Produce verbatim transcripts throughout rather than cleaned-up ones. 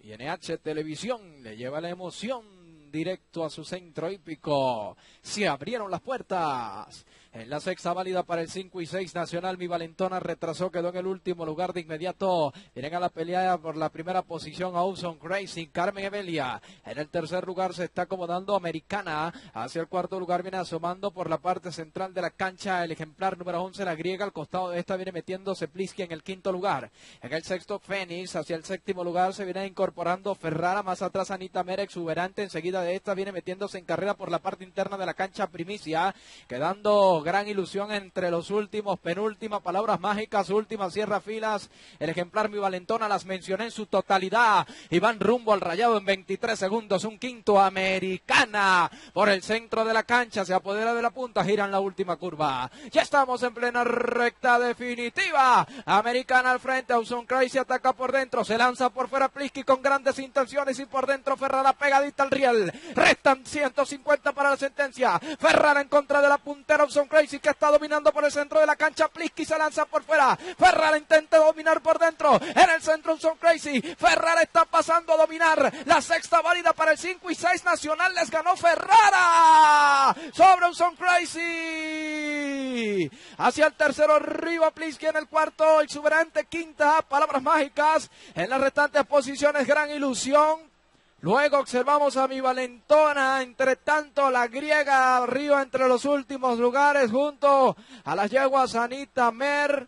Y N H Televisión le lleva la emoción directo a su centro hípico. Se abrieron las puertas. En la sexta válida para el cinco y seis Nacional, Mi Valentona retrasó, quedó en el último lugar de inmediato. Vienen a la pelea por la primera posición Awesome Crazy, Carmen Evelia. En el tercer lugar se está acomodando Americana. Hacia el cuarto lugar viene asomando por la parte central de la cancha el ejemplar número once, la griega. Al costado de esta viene metiéndose Pliski en el quinto lugar. En el sexto Fénix, hacia el séptimo lugar se viene incorporando Ferrara. Más atrás Anita Mera, exuberante. Enseguida de esta viene metiéndose en carrera por la parte interna de la cancha Primicia. Quedando gran ilusión entre los últimos, penúltima, palabras mágicas, última, cierra filas, el ejemplar Mi Valentona, las mencioné en su totalidad, y van rumbo al rayado en veintitrés segundos, un quinto Americana, por el centro de la cancha, se apodera de la punta, giran la última curva, ya estamos en plena recta definitiva, Americana al frente, Awesome Crazy ataca por dentro, se lanza por fuera Pliski con grandes intenciones, y por dentro Ferrara pegadita al riel, restan ciento cincuenta para la sentencia, Ferrara en contra de la puntera Awesome Crazy, que está dominando por el centro de la cancha. Pliski se lanza por fuera. Ferrara intenta dominar por dentro. En el centro Awesome Crazy. Ferrara está pasando a dominar. La sexta válida para el cinco y seis Nacional. Les ganó Ferrara sobre Awesome Crazy. Hacia el tercero arriba Pliski, en el cuarto exuberante quinta. Palabras mágicas. En las restantes posiciones gran ilusión. Luego observamos a Mi Valentona, entre tanto la griega arriba entre los últimos lugares junto a las yeguas Anita Mer.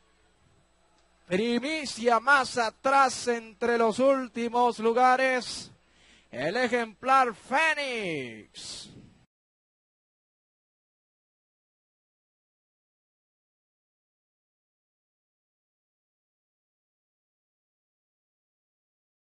Primicia más atrás entre los últimos lugares, el ejemplar Fénix.